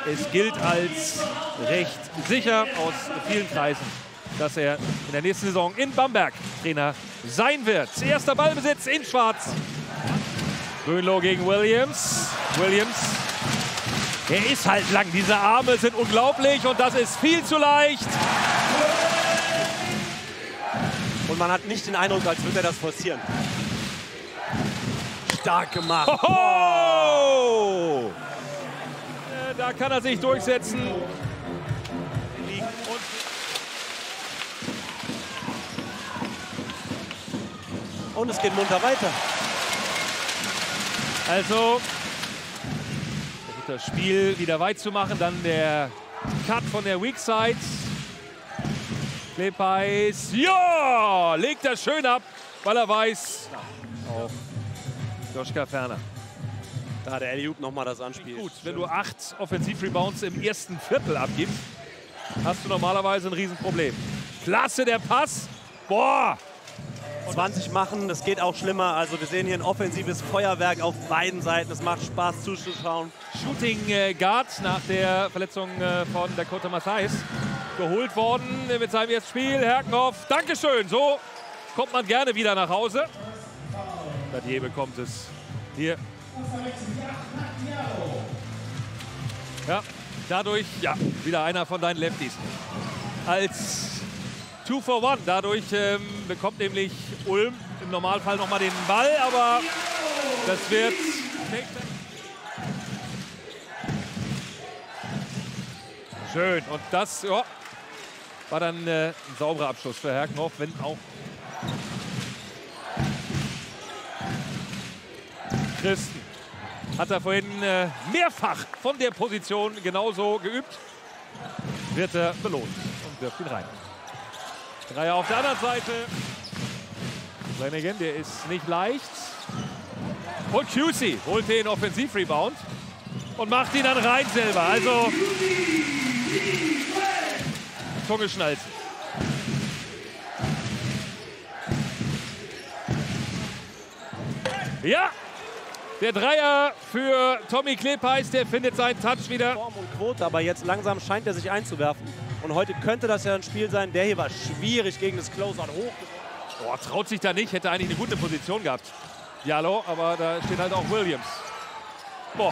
es gilt als recht sicher aus vielen Kreisen, dass er in der nächsten Saison in Bamberg Trainer sein wird. Erster Ballbesitz in Schwarz. Grünloh gegen Williams. Williams, er ist halt lang. Diese Arme sind unglaublich und das ist viel zu leicht. Und man hat nicht den Eindruck, als würde er das forcieren. Stark gemacht. Hoho! Da kann er sich durchsetzen. Und es geht munter weiter. Also, das Spiel wieder weit zu machen. Dann der Cut von der Weak Side. Klepeis, ja, legt das schön ab, weil er weiß. Auch Joschka Ferner. Da hat der Alley-Oop nochmal das Anspiel. Gut, wenn du 8 Offensiv-Rebounds im ersten Viertel abgibst, hast du normalerweise ein Riesenproblem. Klasse der Pass. Boah! 20 machen, das geht auch schlimmer. Also wir sehen hier ein offensives Feuerwerk auf beiden Seiten. Es macht Spaß zuzuschauen. Shooting Guard nach der Verletzung von Dakota Matthijs geholt worden mit seinem ersten Spiel. Herkenhoff, Dankeschön. So kommt man gerne wieder nach Hause. Dadier bekommt es hier. Ja, dadurch, ja, wieder einer von deinen Lefties. Als 2 for 1. Dadurch bekommt nämlich Ulm im Normalfall nochmal den Ball, aber das wird schön. Und das ja, war dann ein sauberer Abschluss für Herkenhoff, wenn auch Christen hat er vorhin mehrfach von der Position genauso geübt. Wird er belohnt und wirft ihn rein. Dreier auf der anderen Seite. Flanagan, der ist nicht leicht. Und QC holt den Offensiv-Rebound und macht ihn dann rein selber. Also Zunge schnalzen. Ja, der Dreier für Tommy Klepeis, der findet seinen Touch wieder. Form und Quote, aber jetzt langsam scheint er sich einzuwerfen. Und heute könnte das ja ein Spiel sein. Der hier war schwierig gegen das Closeout hoch. Boah, traut sich da nicht, hätte eigentlich eine gute Position gehabt. Diallo, aber da steht halt auch Williams. Boah.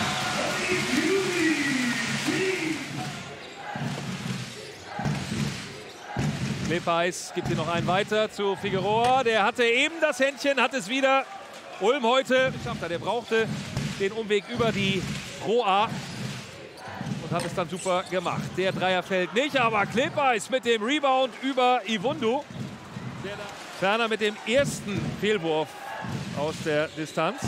Klepeis gibt hier noch einen weiter zu Figueroa. Der hatte eben das Händchen, hat es wieder. Ulm heute geschafft hat. Der brauchte den Umweg über die Pro A und hat es dann super gemacht. Der Dreier fällt nicht, aber Klepeis mit dem Rebound über Iwundu. Ferner mit dem ersten Fehlwurf aus der Distanz.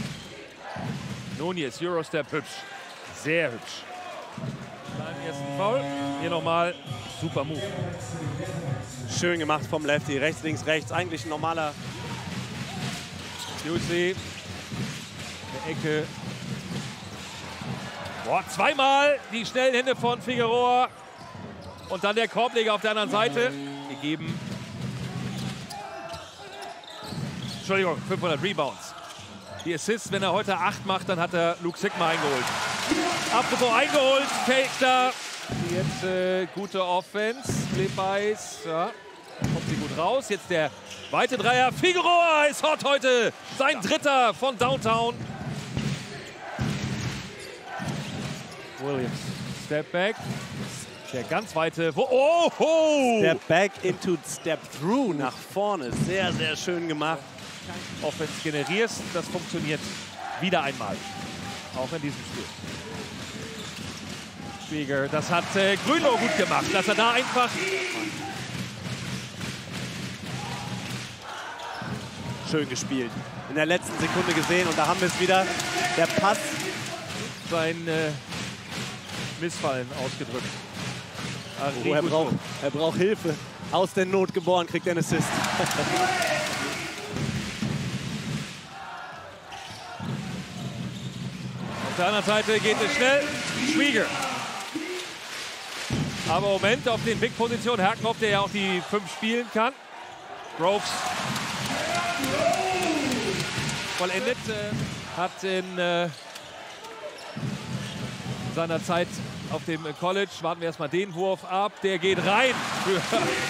Nunez, Eurostep, hübsch. Sehr hübsch. Beim ersten Foul. Hier nochmal super Move. Schön gemacht vom Lefty. Rechts, links, rechts. Eigentlich ein normaler. Juicy. Der Ecke. Boah, zweimal die schnellen Hände von Figueroa. Und dann der Korbleger auf der anderen Seite. Gegeben. Entschuldigung, 500 Rebounds. Die Assists, wenn er heute 8 macht, dann hat er Luke Sigma eingeholt. Apropos eingeholt, Fechter. Jetzt gute Offense. Klepeis, ja, kommt sie gut raus. Jetzt der weite Dreier. Figueroa ist hot heute. Sein dritter von Downtown. Williams, Step Back. Der ganz weite. Oh, oh. Step Back into Step Through nach vorne. Sehr, sehr schön gemacht. Offense generierst, das funktioniert wieder einmal. Auch in diesem Spiel. Schwieger, das hat Grünloh gut gemacht, dass er da einfach schön gespielt. In der letzten Sekunde gesehen und da haben wir es wieder. Der Pass. Sein Missfallen ausgedrückt. Oh, er braucht Hilfe. Aus der Not geboren, kriegt er einen Assist. Auf der anderen Seite geht es schnell. Schwieger. Aber Moment auf den Big-Positionen. Herkenhoff, der ja auch die 5 spielen kann. Groves vollendet. Hat in seiner Zeit auf dem College. Warten wir erstmal den Wurf ab. Der geht rein für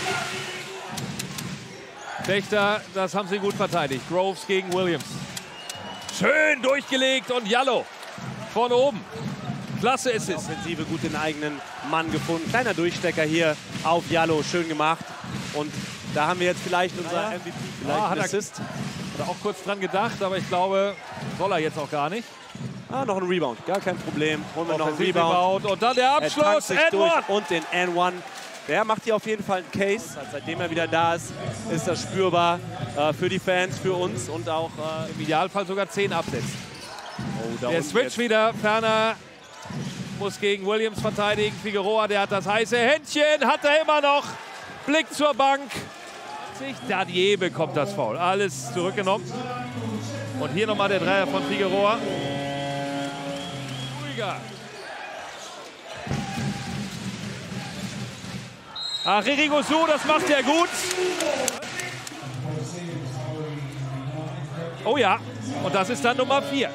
Fechter. Das haben sie gut verteidigt. Groves gegen Williams. Schön durchgelegt und Jallow von oben. Klasse ist es. Offensive gut den eigenen Mann gefunden. Kleiner Durchstecker hier auf Jallow. Schön gemacht. Und da haben wir jetzt vielleicht unser MVP. Vielleicht hat Assist. Hat er auch kurz dran gedacht, aber ich glaube, soll er jetzt auch gar nicht. Noch ein Rebound. Gar kein Problem. Holen wir noch einen Rebound. Und dann der Abschluss. Und den N1. Der macht hier auf jeden Fall einen Case. Seitdem er wieder da ist, ist das spürbar für die Fans, für uns und auch im Idealfall sogar 10 absetzen. Oh, der Switch jetzt wieder. Ferner muss gegen Williams verteidigen. Figueroa, der hat das heiße Händchen. Hat er immer noch. Blick zur Bank. Dadier bekommt das Foul. Alles zurückgenommen. Und hier nochmal der Dreier von Figueroa. Ruhiger. Ach, Rigosu, das macht er gut. Oh ja, und das ist dann Nummer 4.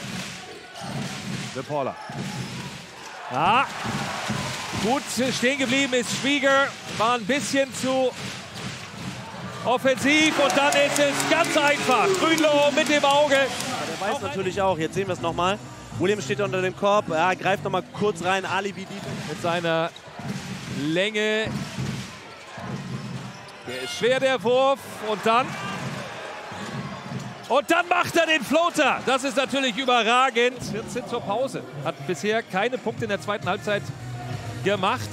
De Paula. Ja, gut stehen geblieben ist Schwieger. War ein bisschen zu offensiv und dann ist es ganz einfach. Grünloh mit dem Auge. Ja, der weiß natürlich auch, jetzt sehen wir es nochmal. Williams steht unter dem Korb, greift nochmal kurz rein, Alibi-Defense. Mit seiner Länge. Der ist schwer, der Wurf. Und dann macht er den Floater. Das ist natürlich überragend. 14 zur Pause. Hat bisher keine Punkte in der zweiten Halbzeit gemacht.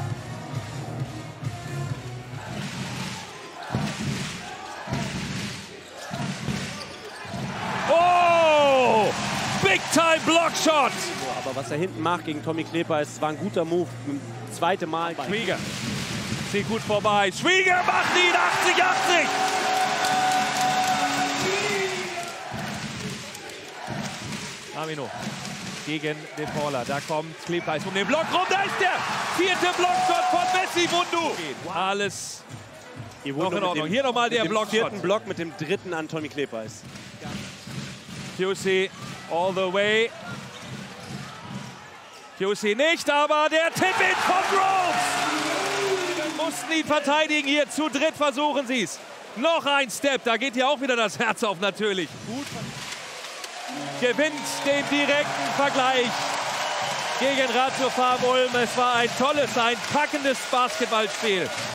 Oh! Big-Time Blockshot! Aber was er hinten macht gegen Tommy Kneper, es war ein guter Move. Das zweite Mal. Schwieger zieht gut vorbei. Schwieger macht ihn 80-80! Amino gegen den Paula. Da kommt Kleepreis um den Block rum. Da ist der 4. Blockshot von Messi Wundu. Alles noch in Ordnung. Hier nochmal der Blockshot. 4. Block mit dem 3. an Tommy Kleepreis. QC all the way. QC nicht, aber der Tip-In von Groves. Mussten ihn verteidigen hier. Zu dritt versuchen sie es. Noch ein Step. Da geht hier auch wieder das Herz auf natürlich. Gut. Gewinnt den direkten Vergleich gegen Ratio Farm Ulm. Es war ein tolles, ein packendes Basketballspiel.